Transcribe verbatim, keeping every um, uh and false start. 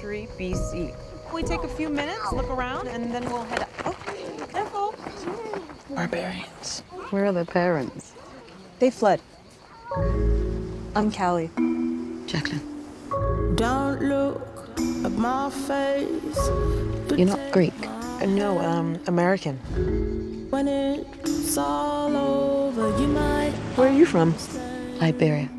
century B C. We take a few minutes, look around, and then we'll head up. Oh, careful. Barbarians. Where are their parents? They fled. I'm Callie. Jacqueline. Don't look at my face. You're not Greek. Uh, no, um, American. When it's all over, you might. Where are you from? Liberia.